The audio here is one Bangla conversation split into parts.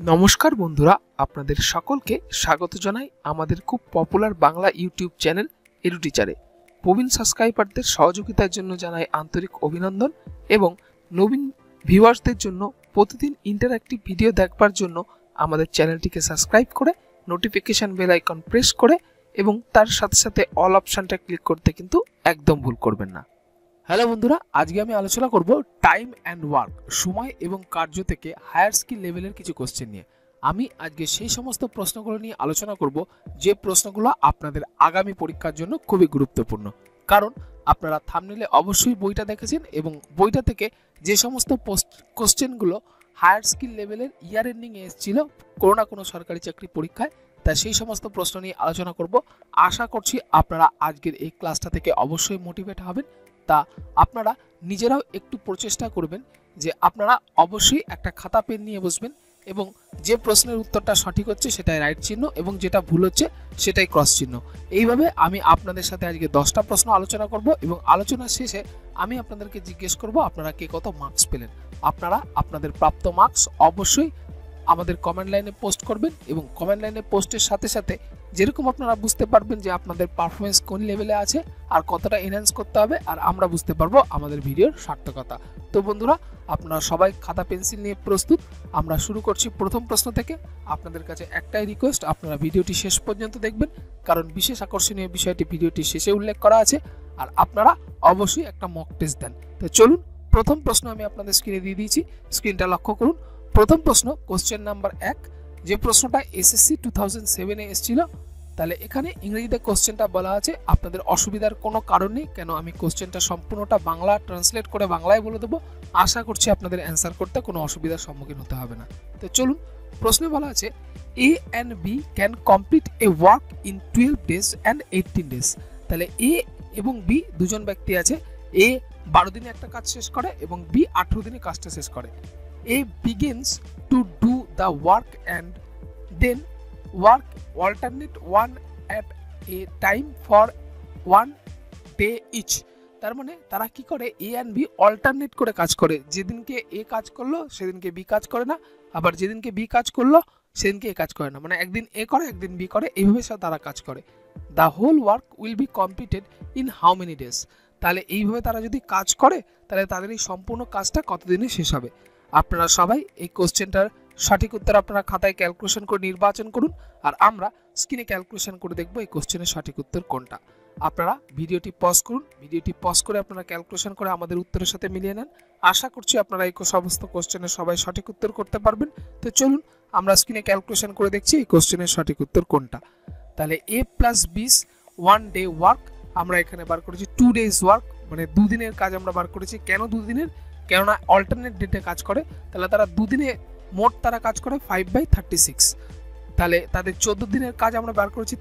নমস্কার বন্ধুরা, আপনাদের সকলকে স্বাগত জানাই আমাদের খুব পপুলার বাংলা ইউটিউব চ্যানেল এডুটিচারে। প্রবীণ সাবস্ক্রাইবারদের সহযোগিতার জন্য জানাই আন্তরিক অভিনন্দন এবং নবীন ভিউয়ার্সদের জন্য প্রতিদিন ইন্টারঅ্যাক্টিভ ভিডিও দেখবার জন্য আমাদের চ্যানেলটিকে সাবস্ক্রাইব করে নোটিফিকেশন বেল আইকন প্রেস করে এবং তার সাথে সাথে অল অপশনটা ক্লিক করতে কিন্তু একদম ভুল করবেন না। হ্যালো বন্ধুরা, আজকে আমি আলোচনা করব টাইম অ্যান্ড ওয়ার্ক, সময় এবং কার্য থেকে হায়ার স্কিল লেভেলের কিছু কোশ্চেন নিয়ে। আমি আজকে সেই সমস্ত প্রশ্নগুলো নিয়ে আলোচনা করব যে প্রশ্নগুলো আপনাদের আগামী পরীক্ষার জন্য খুবই গুরুত্বপূর্ণ। কারণ আপনারা থাম্বনেলে অবশ্যই বইটা দেখেছেন এবং বইটা থেকে যে সমস্ত কোশ্চেনগুলো হায়ার স্কিল লেভেলের ইয়ার এন্ডিংয়ে এসেছিল কোনো না কোনো সরকারি চাকরি পরীক্ষায়, তা সেই সমস্ত প্রশ্ন নিয়ে আলোচনা করব। আশা করছি আপনারা আজকের এই ক্লাসটা থেকে অবশ্যই মোটিভেট হবেন। তা আপনারা নিজেরাও একটু প্রচেষ্টা করবেন যে আপনারা অবশ্যই একটা খাতা পেন নিয়ে বসবেন এবং যে প্রশ্নের উত্তরটা সঠিক হচ্ছে সেটাই রাইট চিহ্ন এবং যেটা ভুল হচ্ছে সেটাই ক্রস চিহ্ন। এইভাবে আমি আপনাদের সাথে আজকে 10টা প্রশ্ন আলোচনা করব এবং আলোচনার শেষে আমি আপনাদেরকে জিজ্ঞেস করব আপনারা কে কত মার্কস পেলেন। আপনারা আপনাদের প্রাপ্ত মার্কস অবশ্যই আমাদের কমেন্ট লাইনে পোস্ট করবেন এবং কমেন্ট লাইনে পোস্টের সাথে সাথে যেরকম আপনারা বুঝতে পারবেন যে আপনাদের পারফরমেন্স কোন লেভেলে আছে আর কতটা এনহ্যান্স করতে হবে, আর আমরা বুঝতে পারবো আমাদের ভিডিওর সার্থকতা। তো বন্ধুরা, আপনারা সবাই খাতা পেন্সিল নিয়ে প্রস্তুত? আমরা শুরু করছি প্রথম প্রশ্ন থেকে। আপনাদের কাছে একটাই রিকোয়েস্ট, আপনারা ভিডিওটি শেষ পর্যন্ত দেখবেন, কারণ বিশেষ আকর্ষণীয় বিষয়টি ভিডিওটি শেষে উল্লেখ করা আছে। আর আপনারা অবশ্যই একটা মক টেস্ট দেন। তো চলুন, প্রথম প্রশ্ন আমি আপনাদের স্ক্রিনে দিয়ে দিয়েছি, স্ক্রিনটা লক্ষ্য করুন। প্রথম প্রশ্ন, কোশ্চেন নাম্বার 1, যে প্রশ্নটা এসএসসি 2007-এ এসেছিল। তাহলে এখানে ইংরেজিতে কোশ্চেনটা বলা আছে, আপনাদের অসুবিধার কোনো কারণ নেই, কেন আমি কোশ্চেনটা সম্পূর্ণটা বাংলা ট্রান্সলেট করে বাংলায় বলে দেবো। আশা করছি আপনাদের অ্যান্সার করতে কোনো অসুবিধার সম্মুখীন হতে হবে না। তো চলুন, প্রশ্নে বলা আছে A and B can complete a work in 12 days and 18 days। তাহলে এ এবং বি দুজন ব্যক্তি আছে। এ 12 দিনে একটা কাজ শেষ করে এবং বি 18 দিনে কাজটা শেষ করে। A begins to do the work and then work alternate one at a time for 1 day each। তার মানে তারা কি করে, এ অ্যান্ড বি অল্টারনেট করে কাজ করে। যেদিনকে এ কাজ করলো সেদিনকে বি কাজ করে না, আবার যেদিনকে বি কাজ করলো সেদিনকে এ কাজ করে না, মানে একদিন এ করে একদিন বি করে, এইভাবে তারা কাজ করে। The whole work will be completed in how many days. তাহলে এইভাবে তারা যদি কাজ করে তাহলে তাদের এই সম্পূর্ণ কাজটা কতদিনে শেষ হবে। আপনারা সবাই এই কোশ্চেনটার সঠিক উত্তর আপনারা খাতায় ক্যালকুলেশন করে নির্বাচন করুন, আর আমরা স্ক্রিনে ক্যালকুলেশন করে দেখব এই কোশ্চেনের সঠিক উত্তর কোনটা। আপনারা ভিডিওটি পজ করুন, ভিডিওটি পজ করে আপনারা ক্যালকুলেশন করে আমাদের উত্তরের সাথে মিলিয়ে নেন। আশা করছি আপনারা এই সমস্ত কোশ্চেনের সবাই সঠিক উত্তর করতে পারবেন। তো চলুন আমরা স্ক্রিনে ক্যালকুলেশন করে দেখছি এই কোশ্চেনের সঠিক উত্তর কোনটা। তাহলে এ প্লাস বিস 1 day ওয়ার্ক আমরা এখানে বার করেছি 2 days ওয়ার্ক, মানে দুদিনের কাজ আমরা বার করেছি। কেন দুদিনের? কেননা অল্টারনেট ডেটে কাজ করে, তাহলে তারা দুদিনে মোট তারা কাজ করে 5/36। তাহলে তাদের 14 দিনের কাজ আমরা বার করেছি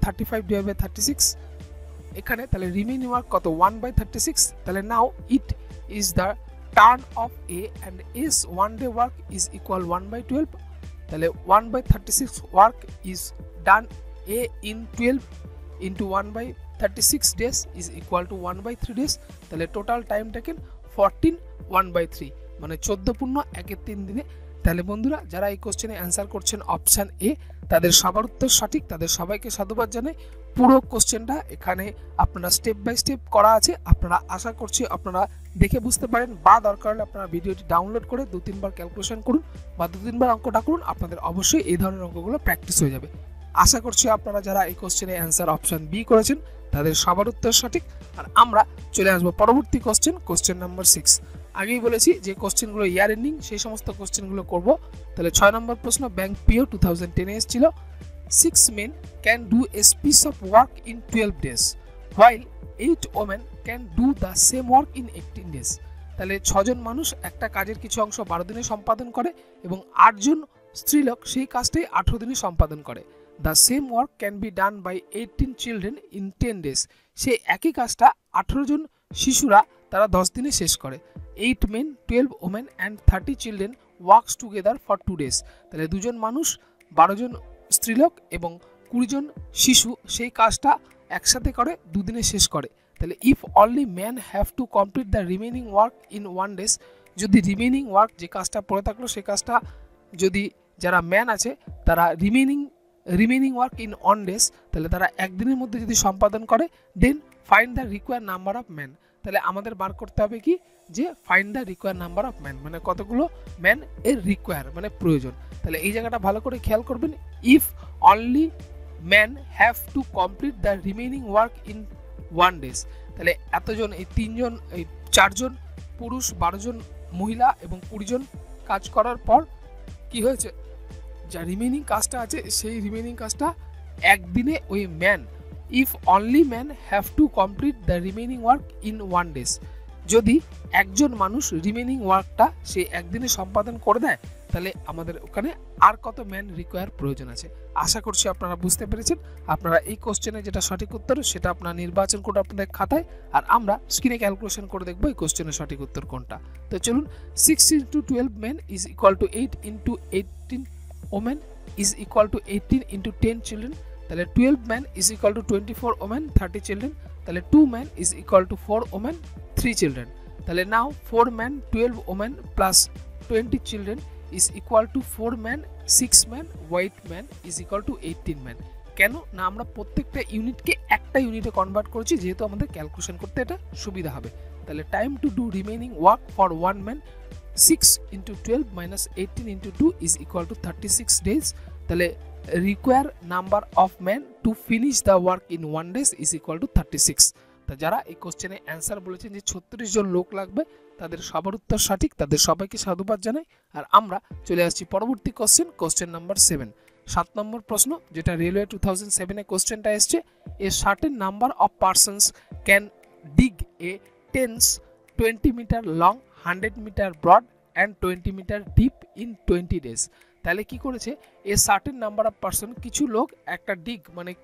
35/36 এখানে। তাহলে রিমেইনিং ওয়ার্ক কত? 1/36। তাহলে now it is the turn of A and S 1 day work is equal 1/12। তাহলে 1/36 work is done A in 12 into 1/36 days is equal to 1/3 days। তাহলে টোটাল টাইম টেকেন 14 1/3, মানে 14.13 দিনে। তাহলে বন্ধুরা, যারা এই কোশ্চেনে অ্যান্সার করছেন অপশান এ, তাদের সবার উত্তর সঠিক, তাদের সবাইকে সাধুবাদ জানাই। পুরো কোশ্চেনটা এখানে আপনারা স্টেপ বাই স্টেপ করা আছে, আপনারা আশা করছি আপনারা দেখে বুঝতে পারেন, বা দরকার হলে আপনারা ভিডিওটি ডাউনলোড করে 2-3 বার ক্যালকুলেশন করুন বা 2-3 বার অঙ্কটা করুন, আপনাদের অবশ্যই এই ধরনের অঙ্কগুলো প্র্যাকটিস হয়ে যাবে। আশা করছি আপনারা যারা এই কোশ্চেনে অ্যান্সার অপশান বি করেছেন তাদের সবার উত্তর সঠিক। আর আমরা চলে আসবো পরবর্তী কোশ্চেন, কোশ্চেন নাম্বার 6। আগেই বলেছি যে কোশ্চেনগুলো ইয়ার এন্ডিং, সেই সমস্ত কোশ্চেনগুলো করব। তাহলে 6 নম্বর প্রশ্ন, ব্যাংক পিও 2010-এ এসেছিল। 6 men can do a piece of work in 12 days while 8 women can do the same work in 18 days। তাহলে 6 জন মানুষ একটা কাজের কিছু অংশ 12 দিনে সম্পাদন করে এবং 8 জন স্ত্রীলোক সেই কাজটাই 18 দিনে সম্পাদন করে। The same work can be done by 18 children in 10 days। সেই একই কাজটা 18 জন শিশুরা তারা 10 দিনে শেষ করে। 8 men, 12 women and 30 children works together for 2 days। তাহলে 2 জন মানুষ, 12 জন স্ত্রীলোক এবং 20 জন শিশু সেই কাজটা একসাথে করে 2 দিনে শেষ করে। তাহলে if only man have to complete the remaining work in 1 days, যদি রিমেনিং ওয়ার্ক যে কাজটা পড়ে থাকলো সেই কাজটা যদি যারা ম্যান আছে তারা remaining work in on days, তাহলে তারা একদিনের মধ্যে যদি সম্পাদন করে, then find the require number of man. তাহলে আমাদের বার করতে হবে কি, যে find the require number of man, মানে কতগুলো ম্যান এর রিকোয়ার মানে প্রয়োজন। তাহলে এই জায়গাটা ভালো করে খেয়াল করবেন, if only man have to complete the remaining work in 1 days, তাহলে এতজন, এই 4জন পুরুষ, 12 জন মহিলা এবং 20 জন কাজ করার পর কি হয়েছে, যা রিমেনিং কাজটা আছে সেই রিমেনিং কাজটা একদিনে ওই man, if only man have to complete the remaining work in 1 days, যদি একজন মানুষ রিমেনিং ওয়ার্কটা সে একদিনে সম্পাদন করে দেয়, তাহলে আমাদের ওখানে আর কত ম্যান রিকোয়ার প্রয়োজন আছে। আশা করছি আপনারা বুঝতে পেরেছেন। আপনারা এই কোশ্চেনে যেটা সঠিক উত্তর সেটা আপনারা নির্বাচন করে আপনাদের খাতায়, আর আমরা স্ক্রিনে ক্যালকুলেশন করে দেখবো এই কোশ্চেনের সঠিক উত্তর কোনটা। তো চলুন, 6 × 12 men is equal to 8 × 18 women is equal to 18 × 10 children, তাহলে 12 men is equal to 24 women 30 children, তাহলে 2 men is equal to 4 women 3 children, তাহলে নাও 4 men 12 women plus 20 children is equal to 4 men 6 men white man is equal to 18 men। কেন না, আমরা প্রত্যেকটা ইউনিটকে একটা ইউনিটে কনভার্ট করেছি, যেহেতু আমাদের ক্যালকুলেশন করতে এটা সুবিধা হবে। তাহলে time to do remaining work for 1 man 6 × 12 minus 18 × 2 is equal to 36 days, তাহলে require number of man to finish the work in 1 days is equal to 36। তা যারা এই কোশ্চেনে অ্যান্সার বলেছেন যে 36 জন লোক লাগবে, তাদের সবার উত্তর সঠিক, তাদের সবাইকে সাধুবাদ জানাই। আর আমরা চলে আসছি পরবর্তী কোশ্চেন নাম্বার 7, 7 নম্বর প্রশ্ন, যেটা রেলওয়ে 2007-এ কোশ্চেনটা এসছে। A certain number of persons can dig a trench 20 metre long, 100 metre broad and 20 metre deep in 20 days. তাহলে কি করেছে, a certain number of person, কিছু লোক একটা ডিগ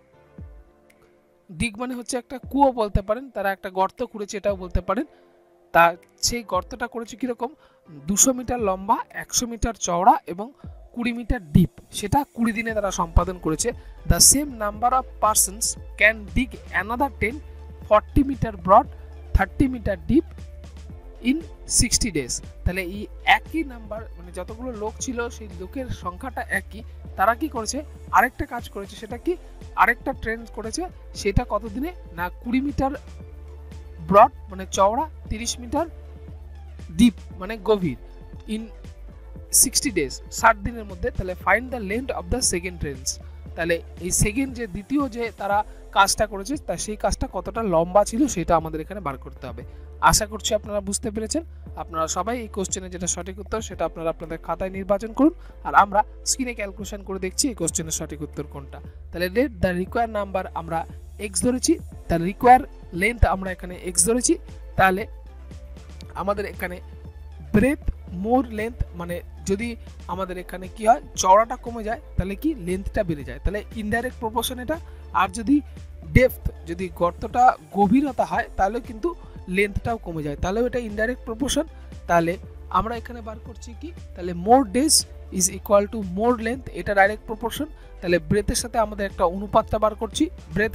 মানে হচ্ছে একটা কুয়ো বলতে পারেন, তারা একটা গর্ত খুঁড়েছে এটাও বলতে পারেন। তা সেই গর্তটা করেছে কিরকম, 200 মিটার লম্বা, 100 মিটার চওড়া এবং 20 মিটার ডিপ, সেটা 20 দিনে তারা সম্পাদন করেছে। The same number of persons can dig another 40 metre broad, 30 metre deep in 60 days. তাহলে এই একই নাম্বার, মানে যতগুলো লোক ছিল সেই লোকের সংখ্যাটা একই, তারা কি করেছে, আরেকটা কাজ করেছে, সেটা কি, আরেকটা ট্রেন করেছে, সেটা কত দিনে না 20 মিটার ব্রড মানে চওড়া, 30 মিটার ডিপ মানে গভীর, ইন 60 ডেজ 60 দিনের মধ্যে। তাহলে find the length of the second trench, তাহলে এই সেকেন্ড যে দ্বিতীয় যে তারা কাজটা করেছে, তা সেই কাজটা কতটা লম্বা ছিল সেটা আমাদের এখানে বার করতে হবে। আশা করছি আপনারা বুঝতে পেরেছেন। আপনারা সবাই এই কোশ্চেনের যেটা সঠিক উত্তর সেটা আপনারা আপনাদের খাতায় নির্বাচন করুন, আর আমরা স্ক্রিনে ক্যালকুলেশন করে দেখছি এই কোশ্চেনের সঠিক উত্তর কোনটা। তাহলে লেট দ্য রিকোয়ার নাম্বার আমরা এক্স ধরেছি, তার রিকোয়ার লেন্থ আমরা এখানে এক্স ধরেছি, তাহলে আমাদের এখানে ব্রেথ মোর লেন্থ, মানে যদি আমাদের এখানে কি হয়, চওড়াটা কমে যায় তাহলে কি লেন্থটা বেড়ে যায়, তাহলে ইনডাইরেক্ট প্রপোর্শন এটা। আর যদি ডেপথ, যদি গর্তটা গভীরতা হয় তাহলে কিন্তু লেন্থটাও কমে যায়, তাহলেও এটা ইনডাইরেক্ট প্রপোর্শন। তাহলে আমরা এখানে বার করছি কি, তাহলে more days is equal to more length, এটা ডাইরেক্ট প্রপোর্শন। তাহলে ব্রেথের সাথে আমাদের একটা অনুপাতটা বার করছি, ব্রেথ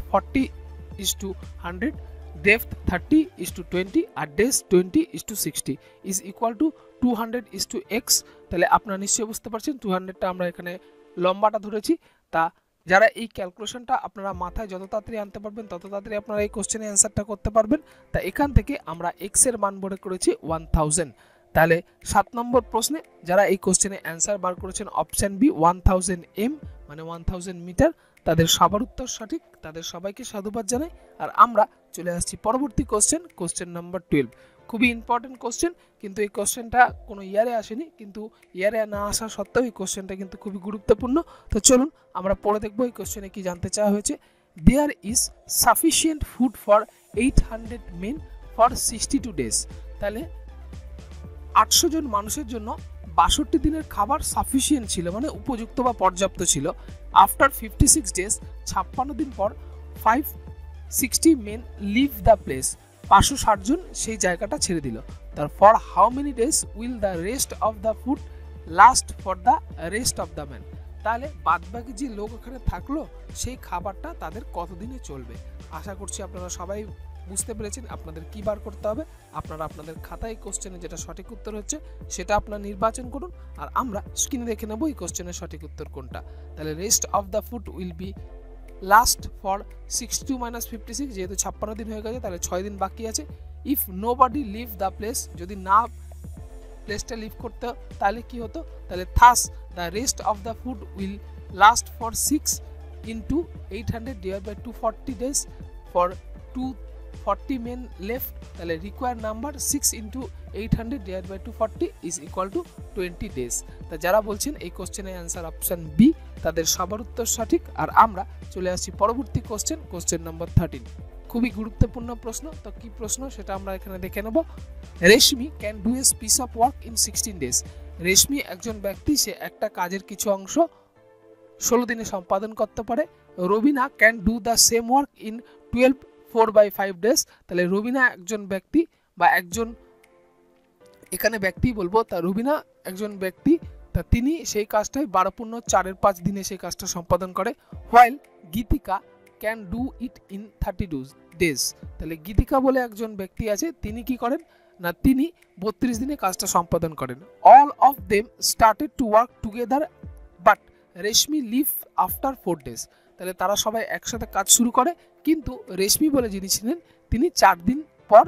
40:100, ডেপথ 30:20 আর days 20:60 is equal to 200:x। তাহলে আপনারা নিশ্চয়ই বুঝতে পারছেন 200টা আমরা এখানে লম্বাটা ধরেছি। তা যারা এই ক্যালকুলেশনটা আপনারা মাথায় যত তাড়াতাড়ি আনতে পারবেন তত তাড়াতাড়ি আপনারা এই কোশ্চেনের অ্যান্সারটা করতে পারবেন। তা এখান থেকে আমরা x এর মান বের করেছি 1000। তাহলে 7 নম্বর প্রশ্নে যারা এই কোশ্চেনে অ্যান্সার বার করেছেন অপশন বি 1000 m মানে 1000 মিটার, তাদের সবার উত্তর সঠিক, তাদের সবাইকে সাধুবাদ জানাই। আর আমরা চলে আসছি পরবর্তী কোশ্চেন নাম্বার 12। খুবই ইম্পর্টেন্ট কোশ্চেন, কিন্তু এই কোশ্চেনটা কোনো ইয়ারে আসেনি, কিন্তু ইয়ারে না আসা সত্ত্বেও এই কোশ্চেনটা কিন্তু খুবই গুরুত্বপূর্ণ। তো চলুন আমরা পড়ে দেখবো এই কোশ্চেনে কি জানতে চাওয়া হয়েছে। There is sufficient food for 800 men for 62 days। তাহলে 800 জন মানুষের জন্য 62 দিনের খাবার সাফিসিয়েন্ট ছিল, মানে উপযুক্ত বা পর্যাপ্ত ছিল। আফটার 56 days 56 দিন পর 560 men লিভ দ্য প্লেস, 560 জন সেই জায়গাটা ছেড়ে দিল। তার for how many days will the rest of the food last for the rest of the man. তাহলে বাদবাকি যে লোক ওখানে থাকলো সেই খাবারটা তাদের কতদিনে চলবে। আশা করছি আপনারা সবাই বুঝতে পেরেছেন আপনাদের কি বার করতে হবে। আপনারা আপনাদের খাতায় কোশ্চেনে যেটা সঠিক উত্তর হচ্ছে সেটা আপনারা নির্বাচন করুন, আর আমরা স্ক্রিনে দেখে নেব এই কোশ্চেনের সঠিক উত্তর কোনটা। তাহলে rest of the food will be last for 62 - 56, যেহেতু 56 দিন হয়ে গেছে তাহলে 6 দিন বাকি আছে। If nobody leave the place, যদি না প্লেসটা লিভ করতে তাহলে কি হতো, তাহলে thus the rest of the food will last for 6 into 800 divided by 240 days for 240 men left, তাহলে required number 6 into 800 divided by 240 is equal to 20 days। তা যারা বলছেন এই কোশ্চেনের অ্যান্সার অপশন বি, তাদের সবার উত্তর সঠিক। আর আমরা চলে আসছি পরবর্তী কোশ্চেন নাম্বার 13। খুবই গুরুত্বপূর্ণ প্রশ্ন, তো কি প্রশ্ন সেটা আমরা এখানে দেখে নেব। Reshmi can do a piece of work in 16 days। Reshmi একজন ব্যক্তি, সে একটা কাজের কিছু অংশ 16 দিনে সম্পাদন করতে পারে। Rabina can do the same work in 12 4/5 days। তাহলে রবিনা একজন ব্যক্তি বা একজন, এখানে ব্যক্তি বলবো, তা রবিনা একজন ব্যক্তি, তা তিনি সেই কাজটাই 12.4/5 দিনে সেই কাজটা সম্পাদন করে। While Geetika can do it in 32 days। তাহলে গীতিকা বলে একজন ব্যক্তি আছে, তিনি কি করেন না, তিনি 32 দিনে কাজটা সম্পাদন করেন। All of them started to work together but Reshmi leave after 4 days। তাহলে তারা সবাই একসাথে কাজ শুরু করে, কিন্তু রেশমি বলে যিনি ছিলেন তিনি 4 দিন পর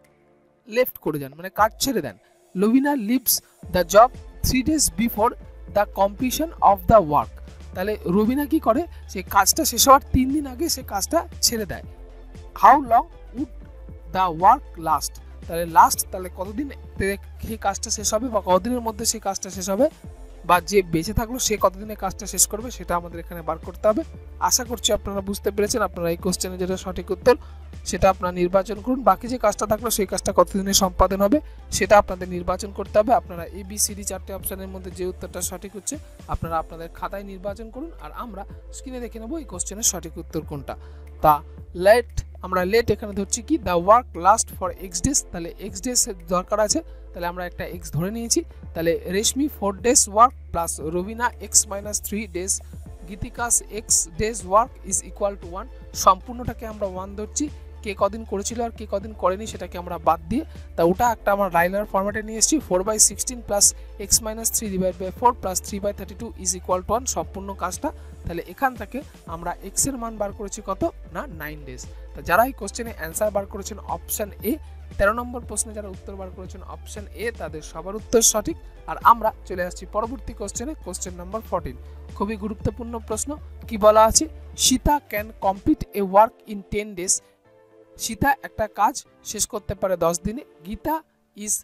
লেফট করে যান, মানে কাজ ছেড়ে দেন। Lavina leaves the job 3 days before the completion of the work. তাহলে রবিনা কি করে, সে কাজটা শেষ হওয়ার 3 দিন আগে সে কাজটা ছেড়ে দেয়। How long would the work last. তাহলে লাস্ট, তাহলে কতদিন সেই কাজটা শেষ হবে বা কতদিনের মধ্যে সেই কাজটা শেষ হবে, বা যে বেঁচে থাকলো সে কতদিনে কাজটা শেষ করবে, সেটা আমাদের এখানে বার করতে হবে। আশা করছি আপনারা বুঝতে পেরেছেন। আপনারা এই কোশ্চেনে যেটা সঠিক উত্তর সেটা আপনারা নির্বাচন করুন। বাকি যে কাজটা থাকলো সেই কাজটা কতদিনে সম্পাদন হবে সেটা আপনাদের নির্বাচন করতে হবে। আপনারা ABCD 4টে অপশনের মধ্যে যে উত্তরটা সঠিক হচ্ছে আপনারা আপনাদের খাতায় নির্বাচন করুন, আর আমরা স্ক্রিনে দেখে নেব এই কোশ্চেনের সঠিক উত্তর কোনটা। তা আমরা লেট এখানে ধরছি কি, the work last for X days। তাহলে X days দরকার আছে, তাহলে আমরা একটা X ধরে নিয়েছি। তাহলে Reshmi 4 days work plus Rabina X - 3 days গীতিকাস X days work is equal to 1। সম্পূর্ণটাকে আমরা 1 ধরছি, কে কদিন করেছিল আর কে কদিন করেনি সেটাকে আমরা বাদ দিয়ে, তা ওটা একটা আমরা রাইলার ফরম্যাটে নিয়ে এসেছি। 4/16 plus X - 3 divide by 4 plus 3/32 is equal to 1 সম্পূর্ণ কাজটা। তাহলে এখান থেকে আমরা X এর মান বার করেছি কত না 9 days। তা যারা এই কোশ্চেনে অ্যান্সার বার করেছেন অপশন এ, 13 নম্বর প্রশ্নে যারা উত্তর বার করেছেন অপশন এ, তাদের সবার উত্তর সঠিক। আর আমরা চলে আসছি পরবর্তী কোশ্চেনে, কোশ্চেন নাম্বার 14। খুবই গুরুত্বপূর্ণ প্রশ্ন। কি বলা আছে, Sita can complete a work in 10 days। Sita একটা কাজ শেষ করতে পারে 10 দিনে। Gita is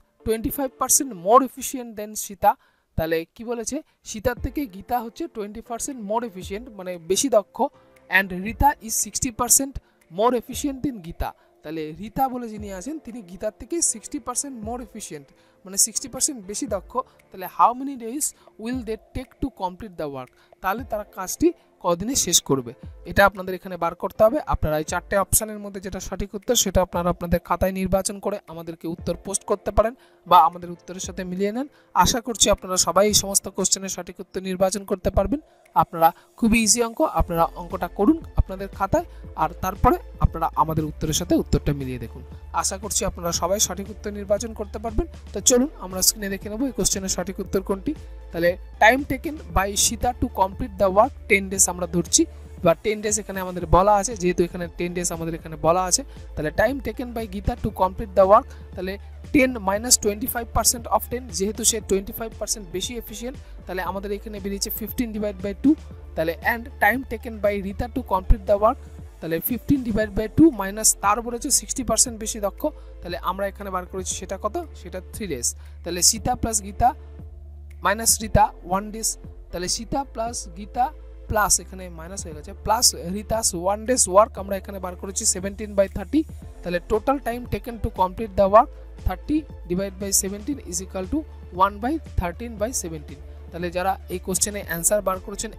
25% more efficient than Sita. তাহলে কি বলেছে, সীতার থেকে গীতা হচ্ছে 20% মোর এফিশিয়েন্ট, মানে বেশি দক্ষ। And Rita is 60% more efficient than Gita. তাহলে রীতা বলে যিনি আছেন তিনি গীতার থেকে 60% মোর এফিশিয়েন্ট, মানে 60% বেশি দক্ষ। তাহলে how many days will they take to complete the work. তাহলে তারা কাজটি কদিনে শেষ করবে, এটা আপনাদের এখানে বার করতে হবে। আপনারা এই 4টে অপশানের মধ্যে যেটা সঠিক উত্তর সেটা আপনারা আপনাদের খাতায় নির্বাচন করে আমাদেরকে উত্তর পোস্ট করতে পারেন বা আমাদের উত্তরের সাথে মিলিয়ে নেন। আশা করছি আপনারা সবাই এই সমস্ত কোশ্চেনের সঠিক উত্তর নির্বাচন করতে পারবেন। আপনারা খুবই ইজি অঙ্ক, আপনারা অঙ্কটা করুন আপনাদের খাতায়, আর তারপরে আপনারা আমাদের উত্তরের সাথে উত্তরটা মিলিয়ে দেখুন। আশা করছি আপনারা সবাই সঠিক উত্তর নির্বাচন করতে পারবেন। তো চলুন আমরা স্ক্রিনে দেখে নেব এই কোশ্চেনের সঠিক উত্তর কোনটি। তাহলে time taken by Sita to complete the work 10 days আমরা ধরছি, বা 10 days এখানে আমাদের বলা আছে, যেহেতু এখানে 10 days আমাদের এখানে বলা আছে। তাহলে time taken by Gita to complete the work, তাহলে 10 - 25% অফ 10, যেহেতু সে 25% বেশি এফিশিয়েন্ট, তাহলে আমাদের এখানে বেরিয়েছে 15 ডিভাইড বাই 2। তাহলে and time taken by Rita to complete the work, তাহলে 15 ডিভাইড বাই 2 মাইনাস তার বলেছে 60% বেশি দক্ষ, তাহলে আমরা এখানে বার করেছি সেটা কত, সেটা 3 days। তাহলে Sita plus Gita minus Rita 1 days। তাহলে সীতা প্লাস গীতা প্লাস এখানে মাইনাস হয়ে গেছে প্লাস রীতাস 1 days ওয়ার্ক আমরা এখানে বার করেছি 17/30। তাহলে total time taken to complete the work 30 divide by 17 is equal to 1/13/17। তাহলে যারা এই কোশ্চেনে অ্যান্সার বার করেছেন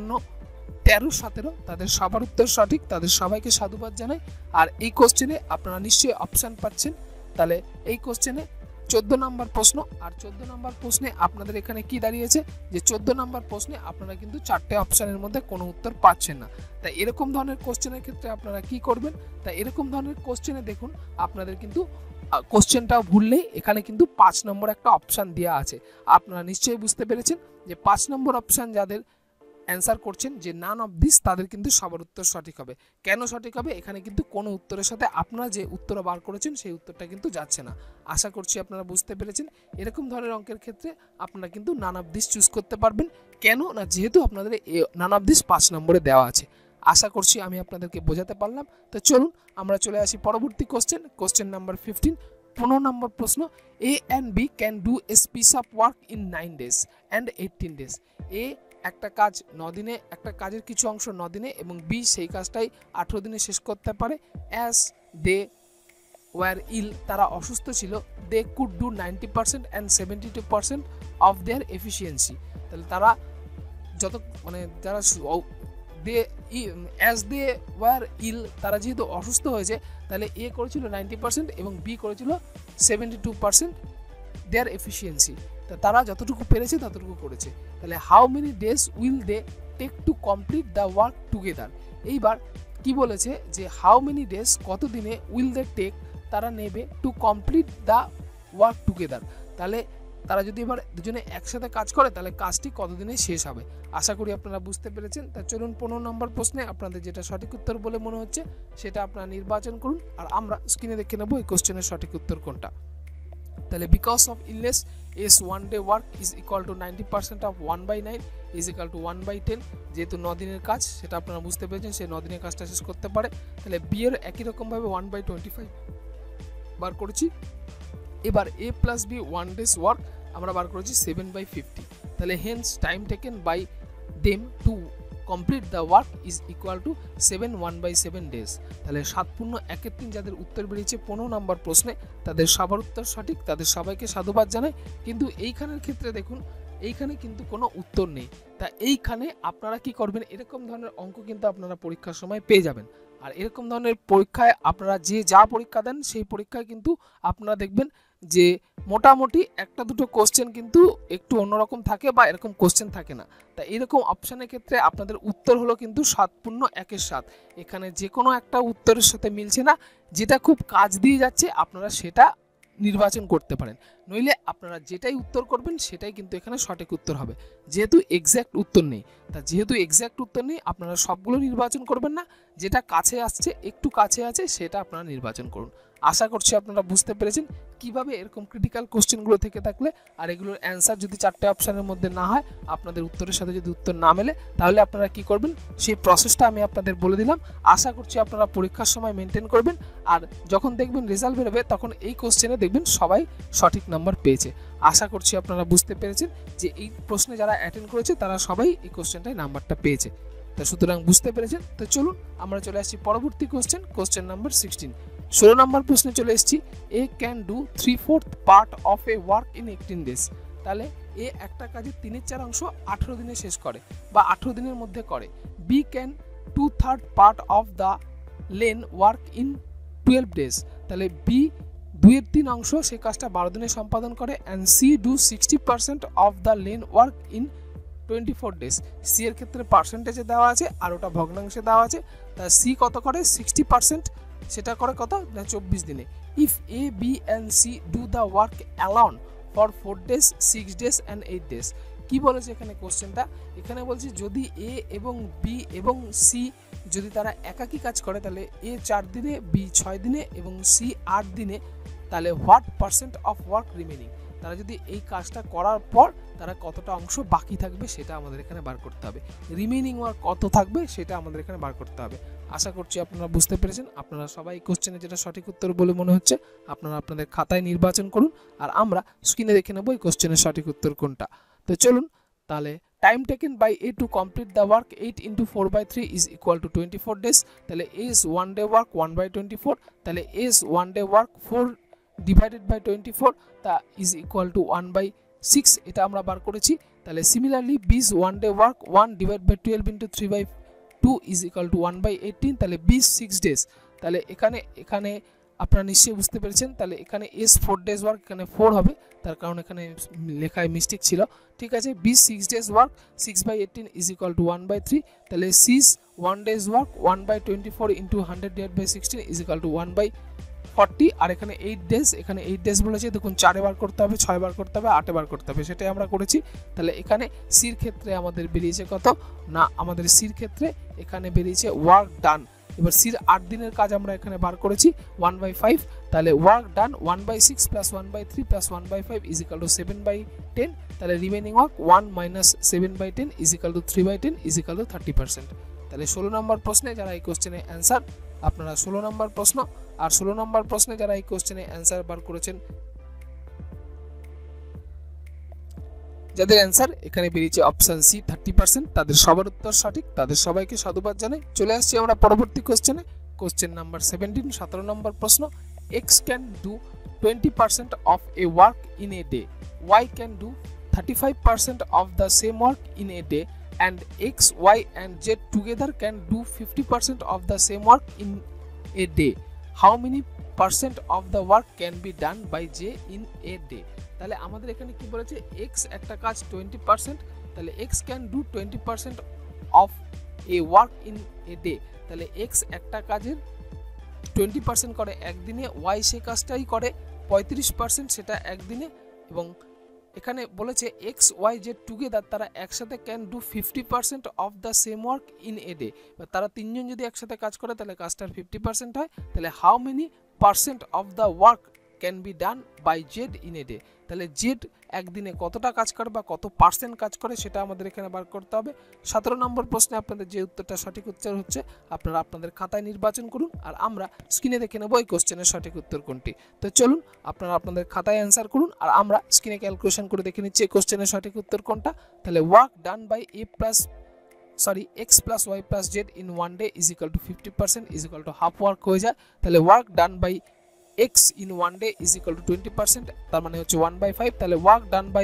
1/13-17 তাদের সবার উত্তর সঠিক, তাদের সবাইকে সাধুবাদ জানাই। আর এই কোশ্চেনে আপনারা নিশ্চয়ই অপশান পাচ্ছেন। তাহলে এই কোশ্চেনে 14 নম্বর প্রশ্ন। আর 14 নম্বর প্রশ্নে আপনাদের এখানে কি দাঁড়িয়েছে যে 14 নম্বর প্রশ্নে আপনারা কিন্তু 4টে অপশনের মধ্যে কোনো উত্তর পাচ্ছেন না। তাই এরকম ধরনের কোশ্চেনের ক্ষেত্রে আপনারা কি করবেন, তাই এরকম ধরনের কোশ্চেনে দেখুন আপনাদের কিন্তু কোশ্চেনটা ভুললেই এখানে কিন্তু 5 নম্বর একটা অপশান দেওয়া আছে। আপনারা নিশ্চয়ই বুঝতে পেরেছেন যে 5 নম্বর অপশান যাদের অ্যান্সার করছেন যে নান অফ দিস, তাদের কিন্তু সবার উত্তর সঠিক হবে। কেন সঠিক হবে, এখানে কিন্তু কোনো উত্তরের সাথে আপনারা যে উত্তর বার করেছেন সেই উত্তরটা কিন্তু যাচ্ছে না। আশা করছি আপনারা বুঝতে পেরেছেন। এরকম ধরনের অঙ্কের ক্ষেত্রে আপনারা কিন্তু নান অফ দিস চুজ করতে পারবেন। কেন না, যেহেতু আপনাদের নান অফ দিস 5 নম্বরে দেওয়া আছে। আশা করছি আমি আপনাদেরকে বোঝাতে পারলাম। তো চলুন আমরা চলে আসি পরবর্তী কোশ্চেন নাম্বার 15। 15 নম্বর প্রশ্ন, A and B can do a piece of work in 9 days and 18 days। A একটা কাজ 9 দিনে, একটা কাজের কিছু অংশ 9 দিনে, এবং বি সেই কাজটাই 18 দিনে শেষ করতে পারে। অ্যাজ দে ওয়ার ইল, তারা অসুস্থ ছিল। They could do 90% and 72% of their efficiency. তাহলে তারা যত যারা অ্যাজ দে ওয়ার ইল, তারা যেহেতু অসুস্থ হয়েছে, তাহলে এ করেছিল 90% এবং বি করেছিল 72% দেয়ার এফিসিয়েন্সি। তারা যতটুকু পেরেছে ততটুকু করেছে। তাহলে how many days will they take to complete the work together. এইবার কি বলেছে যে হাউ মেনি ডেজ, কত দিনে, উইল দে টেক, তারা নেবে, to complete the work together. তাহলে তারা যদি এবার দুজনে একসাথে কাজ করে তাহলে কাজটি কতদিনে শেষ হবে। আশা করি আপনারা বুঝতে পেরেছেন। তা চলুন 15 নম্বর প্রশ্নে আপনাদের যেটা সঠিক উত্তর বলে মনে হচ্ছে সেটা আপনারা নির্বাচন করুন, আর আমরা স্ক্রিনে দেখে নেব এই কোশ্চেনের সঠিক উত্তর কোনটা। তাহলে because of illness A's 1 day work is equal to 90% of 1/9 is equal to 1/10। যেহেতু 9 দিনের কাজ সেটা আপনারা বুঝতে পেরেছেন, সে 9 দিনের কাজটা শেষ করতে পারে। তাহলে বি এর একই রকমভাবে 1/25 বার করেছি। এবার A plus B 1 days work আমরা বার করেছি 7/50। তাহলে hence time taken by them to complete the work is equal to 7 1/7 days. তাহলে 7×1 যাদের উত্তর বেরিয়েছে 15 নম্বর প্রশ্নে, তাদের সবার উত্তর সঠিক, তাদের সবাইকে সাধুবাদ জানাই। কিন্তু এইখানের ক্ষেত্রে দেখুন, এইখানে কিন্তু কোনো উত্তর নেই। তা এইখানে আপনারা কি করবেন, এরকম ধরনের অঙ্ক কিন্তু আপনারা পরীক্ষার সময় পেয়ে যাবেন। আর এরকম ধরনের পরীক্ষায় আপনারা যে যা পরীক্ষা দেন সেই পরীক্ষায় কিন্তু আপনারা দেখবেন যে মোটামুটি একটা দুটো কোশ্চেন কিন্তু একটু অন্যরকম থাকে বা এরকম কোশ্চেন থাকে না। তা এরকম অপশানের ক্ষেত্রে আপনাদের উত্তর হলো কিন্তু 7×1 এখানে যে কোনো একটা উত্তরের সাথে মিলছে না, যেটা খুব কাজ দিয়ে যাচ্ছে আপনারা সেটা নির্বাচন করতে পারেন। নইলে আপনারা যেটাই উত্তর করবেন সেটাই কিন্তু এখানে সঠিক উত্তর হবে, যেহেতু এক্স্যাক্ট উত্তর নেই। তা যেহেতু এক্স্যাক্ট উত্তর নেই আপনারা সবগুলো নির্বাচন করবেন না, যেটা কাছে আসছে, একটু কাছে আছে সেটা আপনারা নির্বাচন করুন। আশা করছি আপনারা বুঝতে পেরেছেন কিভাবে এরকম ক্রিটিক্যাল কোশ্চেনগুলো থেকে থাকলে আর এগুলোর অ্যান্সার যদি 4টে অপশানের মধ্যে না হয়, আপনাদের উত্তরের সাথে যদি উত্তর না মেলে, তাহলে আপনারা কি করবেন সেই প্রসেসটা আমি আপনাদের বলে দিলাম। আশা করছি আপনারা পরীক্ষার সময় মেনটেন করবেন, আর যখন দেখবেন রেজাল্ট বেরোবে তখন এই কোশ্চেনে দেখবেন সবাই সঠিক নাম্বার পেয়েছে। আশা করছি আপনারা বুঝতে পেরেছেন যে এই প্রশ্নে যারা অ্যাটেন্ড করেছে তারা সবাই এই কোশ্চেনটায় নাম্বারটা পেয়েছে। তা সুতরাং বুঝতে পেরেছেন। তো চলুন আমরা চলে আসছি পরবর্তী কোশ্চেন নাম্বার 16। 16 নম্বর প্রশ্নে চলে এসেছি। A can do 3/4 part of a work in 18 days. তাহলে এ একটা কাজের 3/4 অংশ 18 দিনে শেষ করে বা 18 দিনের মধ্যে করে। B can 2/3 part of the লেন ওয়ার্ক ইন 12 ডেজ। তাহলে বি 2/3 অংশ সে কাজটা 12 দিনে সম্পাদন করে। And C do 60% of the লেন ওয়ার্ক ইন 24 ডেজ। সি এর ক্ষেত্রে পার্সেন্টেজে দেওয়া আছে আর ওটা ভগ্নাংশে দেওয়া আছে। তা সি কত করে, 60%, সেটা করে কত না 24 দিনে। If A B and C do the work alone for 4 days 6 days and 8 days. কি বলেছে এখানে কোশ্চেনটা, এখানে বলছে যদি এ এবং বি এবং সি যদি তারা একাকি কাজ করে তাহলে এ 4 দিনে, বি 6 দিনে এবং সি 8 দিনে, তাহলে what percent of work remaining. তারা যদি এই কাজটা করার পর তারা কতটা অংশ বাকি থাকবে সেটা আমাদের এখানে বার করতে হবে। রিমেনিং ওয়ার্ক কত থাকবে সেটা আমাদের এখানে বার করতে হবে। আশা করছি আপনারা বুঝতে পেরেছেন। আপনারা সবাই এই কোশ্চেনে যেটা সঠিক উত্তর বলে মনে হচ্ছে আপনারা আপনাদের খাতায় নির্বাচন করুন, আর আমরা স্ক্রিনে দেখে নেব এই কোশ্চেনের সঠিক উত্তর কোনটা। তো চলুন তাহলে time taken by A to complete the work 8 × 4/3 is equal to 24 days. তাহলে এ ইজ 1 ডে ওয়ার্ক 1/24। তাহলে A is 1 day work 4 divided by 24 তা ইজ ইকুয়াল টু 1/6, এটা আমরা বার করেছি। তাহলে similarly B is 1 day work 1 divide by 12 × 3/2 is equal to 1/18। তাহলে বি 6 ডেজ। তাহলে এখানে আপনারা নিশ্চয়ই বুঝতে পেরেছেন। তাহলে এখানে এস 4 ডেজ ওয়ার্ক, এখানে 4 হবে, তার কারণ এখানে লেখায় মিস্টেক ছিল। ঠিক আছে, B 6 days work 6/18 is equal to 1/3। তাহলে C's 1 days work 1/24 into 100/16 is equal to 1/40। আর এখানে 8 ডেজ, এখানে 8 ডেজ বলেছে, দেখুন 4 বার করতে হবে, 6 বার করতে হবে, 8 বার করতে হবে, সেটাই আমরা করেছি। তাহলে এখানে সির ক্ষেত্রে আমাদের বেরিয়েছে কত না, আমাদের সির ক্ষেত্রে এখানে বেরিয়েছে ওয়ার্ক ডান। এবার সির 8 দিনের কাজ আমরা এখানে বার করেছি 1/5। তাহলে work done 1/6 plus 1/3 plus 1/5 is equal to 7/10। তাহলে remaining work 1 minus 7/10 is equal to 3/10 is equal to 30%। তাহলে 16 নম্বর প্রশ্নে যারা এই কোশ্চেনে অ্যান্সার, আপনারা 16 নম্বর প্রশ্ন আর 16 নম্বর প্রশ্নে যারা এই কোশ্চেনে অ্যান্সার বার করেছেন, যাদের অ্যান্সার এখানে বেরিয়েছে অপশন সি 30%, তাদের সবার উত্তর সঠিক, তাদের সবাইকে সাধুবাদ জানাই। চলে আসছি আমরা পরবর্তী কোশ্চেনে। কোশ্চেন নাম্বার 17, 17 নম্বর প্রশ্ন। X can do 20% of a work in a day, Y can do 35% of the same work in a day, and x, y and z together can do 50% of the same work in a day. How many percent of the work can be done by j in a day? তাহলে আমাদের এখানে কি বলেছে, x একটা কাজ 20%, তাহলে x can do 20% of a work in a day। তাহলে x একটা কাজের 20% করে একদিনে, y সে কাজটাই করে 35% সেটা একদিনে, এবং এখানে বলেছে এক্স ওয়াই জেড টুগেদার তারা একসাথে can do 50% of the same work in a day. তারা তিনজন যদি একসাথে কাজ করে তাহলে কাজটার 50% হয়। তাহলে how many percent of the work can be done by Z in a day. তাহলে জেড একদিনে কতটা কাজ করে বা কত পার্সেন্ট কাজ করে সেটা আমাদের এখানে বার করতে হবে। 17 নম্বর প্রশ্নে আপনাদের যে উত্তরটা সঠিক উত্তর হচ্ছে আপনারা আপনাদের খাতায় নির্বাচন করুন, আর আমরা স্ক্রিনে দেখে নেব এই কোশ্চেনের সঠিক উত্তর কোনটি। তো চলুন আপনারা আপনাদের খাতায় অ্যান্সার করুন, আর আমরা স্ক্রিনে ক্যালকুলেশন করে দেখে নিচ্ছি এই কোশ্চেনের সঠিক উত্তর কোনটা। তাহলে work done by x plus y plus z in one day is equal to 50% is equal to half work হয়ে যায়। তাহলে work done by x in one day is equal to 20%, তার মানে হচ্ছে 1/5। তাহলে work done by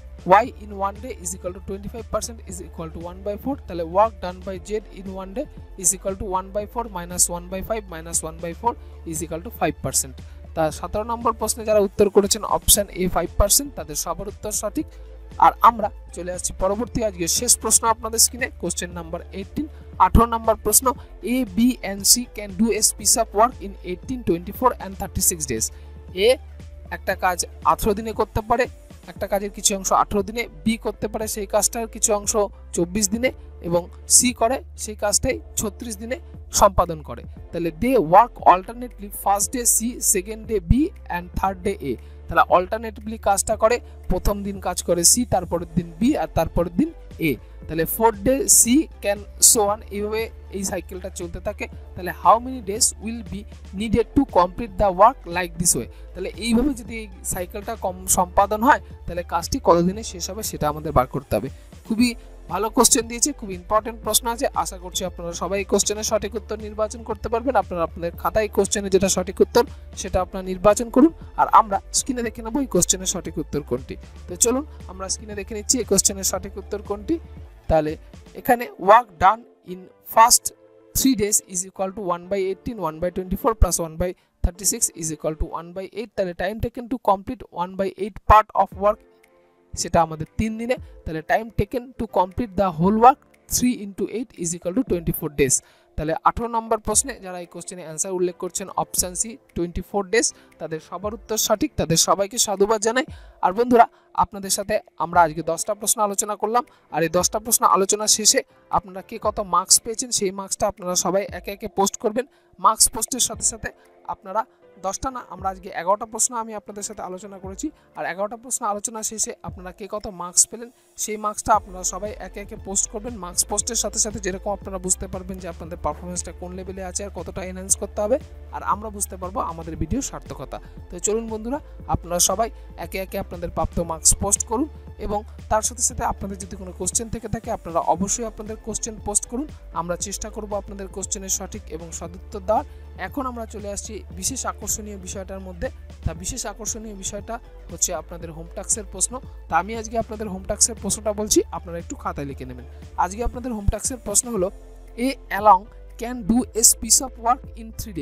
y in one day is equal to 25% is equal to 1/4। তাহলে work done by z in one day is equal to 1/4 minus 1/5 minus 1/4 is equal to 5%। তা 17 নম্বর প্রশ্নে যারা উত্তর করেছেন অপশন এ 5%, তাদের সবার উত্তর সঠিক। আর আমরা চলে আসছি পরবর্তী আজকে শেষ প্রশ্ন আপনাদের স্ক্রিনে, কোশ্চেন নাম্বার 18, 18 নম্বর প্রশ্ন। A B and C can do a piece of work in 18, 24 and 36 days. A একটা কাজ 18 দিনে করতে পারে, একটা কাজের কিছু অংশ 18 দিনে, বি করতে পারে সেই কাজটার কিছু অংশ 24 দিনে, এবং সি করে সেই কাজটাই 36 দিনে সম্পাদন করে। তাহলে they work alternately, first day C, second day B and third day A. তাহলে অল্টারনেটলি কাজটা করে, প্রথম দিন কাজ করে সি, তারপরের দিন বি আর তারপরের দিন এ। তাহলে 4th day C can so on, এইভাবে এই সাইকেলটা চলতে থাকে। তাহলে how many days will be needed to complete the work like this way. তাহলে এইভাবে যদি এই সাইকেলটা সম্পাদন হয় তাহলে কাজটি কতদিনে শেষ হবে সেটা আমাদের বার করতে হবে। খুবই ভালো কোশ্চেন দিয়েছে, খুব ইম্পর্টেন্ট প্রশ্ন আছে। আশা করছি আপনারা সবাই এই কোশ্চেনের সঠিক উত্তর নির্বাচন করতে পারবেন। আপনারা আপনাদের খাতায় কোশ্চেনের যেটা সঠিক উত্তর সেটা আপনারা নির্বাচন করুন, আর আমরা স্ক্রিনে দেখে নেব এই কোশ্চেনের সঠিক উত্তর কোনটি। তো চলুন আমরা স্ক্রিনে দেখে নিচ্ছি এই কোশ্চেনের সঠিক উত্তর কোনটি। তাহলে এখানে work done in first 3 days is equal to 1/18, 1/24 plus 1/36 is equal to 1/8। তাহলে time taken to complete 1/8 part of work, সেটা আমাদের 3 দিনে। তাহলে time taken to complete the whole work 3 × 8 is equal to 24 days. তাহলে 18 নম্বর প্রশ্নে যারা এই কোশ্চেনে অ্যান্সার উল্লেখ করছেন অপশান সি 24 ডেজ, তাদের সবার উত্তর সঠিক, তাদের সবাইকে সাধুবাদ জানাই। আর বন্ধুরা আপনাদের সাথে আমরা আজকে 10টা প্রশ্ন আলোচনা করলাম, আর এই 10টা প্রশ্ন আলোচনা শেষে আপনারা কে কত মার্কস পেয়েছেন সেই মার্কসটা আপনারা সবাই একে একে পোস্ট করবেন। মার্কস পোস্টের সাথে সাথে আপনারা 10টা না, আমরা আজকে 11টা প্রশ্ন আমি আপনাদের সাথে আলোচনা করেছি, আর 11টা প্রশ্ন আলোচনা শেষে আপনারা কে কত মার্কস পেলেন সেই মার্কসটা আপনারা সবাই একে একে পোস্ট করবেন। মার্কস পোস্টের সাথে সাথে যেরকম আপনারা বুঝতে পারবেন যে আপনাদের পারফরমেন্সটা কোন লেভেলে আছে আর কতটা এনহ্যান্স করতে হবে, আর আমরা বুঝতে পারবো আমাদের ভিডিওর সার্থকতা। তো চলুন বন্ধুরা আপনারা সবাই একে একে আপনাদের প্রাপ্ত মার্কস পোস্ট করুন, এবং তার সাথে সাথে আপনাদের যদি কোনো কোশ্চেন থেকে থাকে আপনারা অবশ্যই আপনাদের কোশ্চেন পোস্ট করুন। আমরা চেষ্টা করব আপনাদের কোশ্চেনের সঠিক এবং সদুত্তর দেওয়ার। এখন আমরা চলে আসছি বিশেষ আকর্ষণীয় বিষয়টার মধ্যে। তা বিশেষ আকর্ষণীয় বিষয়টা হচ্ছে আপনাদের হোম টাস্কের প্রশ্ন। তা আমি আজকে আপনাদের হোম টাস্কের প্রশ্নটা বলছি, আপনারা একটু খাতায় লিখে নেবেন। আজকে আপনাদের হোম টাস্কের প্রশ্ন হলো, A alone can do a piece of work in 3 days,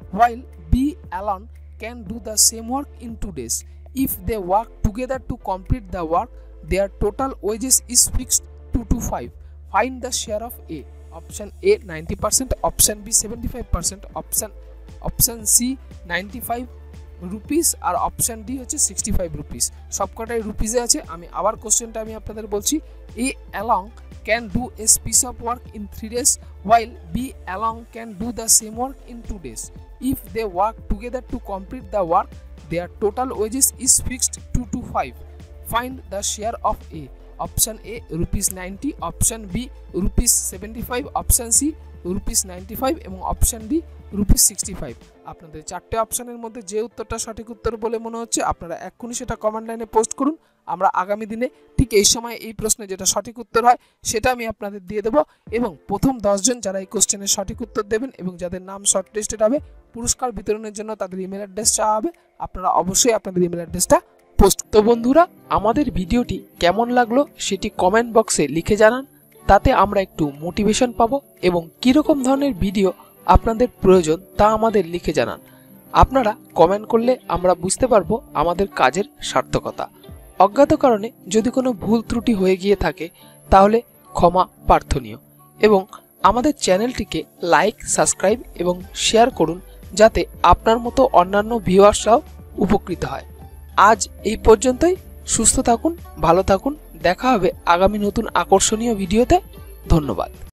while B alone can do the same work in 2 days. If they work together to complete the work, their total wages is fixed 2 to 5. Find the share of A. Option A 90%, option B 75%, option C 95 rupees আর অপশন ডি হচ্ছে 65 রুপিস। সবকটাই রুপিসে আছে। আমি আবার কোশ্চেনটা আমি আপনাদের বলছি, A alone can do a piece of work in 3 days while B alone can do the same work in 2 days. If they work together to complete the work, their total wages is fixed 2 to 5. Find the share of A. Option A rupees 90, option B rupees 75, option C rupees 95 এবং অপশন ডি রুপিস 65। আপনাদের চারটে অপশনের মধ্যে যে উত্তরটা সঠিক উত্তর বলে মনে হচ্ছে আপনারা এক্ষুনি সেটা কমেন্ট লাইনে পোস্ট করুন। আমরা আগামী দিনে ঠিক এই সময় এই প্রশ্নে যেটা সঠিক উত্তর হয় সেটা আমি আপনাদের দিয়ে দেবো এবং প্রথম 10 জন যারা এই কোশ্চেনের সঠিক উত্তর দেবেন এবং যাদের নাম শর্ট লিস্টেড হবে পুরস্কার বিতরণের জন্য তাদের ইমেল অ্যাড্রেস চাওয়া হবে। আপনারা অবশ্যই আপনাদের ইমেল অ্যাড্রেসটা পোস্ট। তো বন্ধুরা, আমাদের ভিডিওটি কেমন লাগলো সেটি কমেন্ট বক্সে লিখে জানান, তাতে আমরা একটু মোটিভেশন পাবো এবং কীরকম ধরনের ভিডিও আপনাদের প্রয়োজন তা আমাদের লিখে জানান। আপনারা কমেন্ট করলে আমরা বুঝতে পারবো আমাদের কাজের সার্থকতা। অজ্ঞাত কারণে যদি কোনো ভুল ত্রুটি হয়ে গিয়ে থাকে তাহলে ক্ষমা প্রার্থনীয় এবং আমাদের চ্যানেলটিকে লাইক, সাবস্ক্রাইব এবং শেয়ার করুন যাতে আপনার মতো অন্যান্য ভিউয়ার্সরাও উপকৃত হয়। আজ এই পর্যন্তই। সুস্থ থাকুন, ভালো থাকুন। দেখা হবে আগামী নতুন আকর্ষণীয় ভিডিওতে। ধন্যবাদ।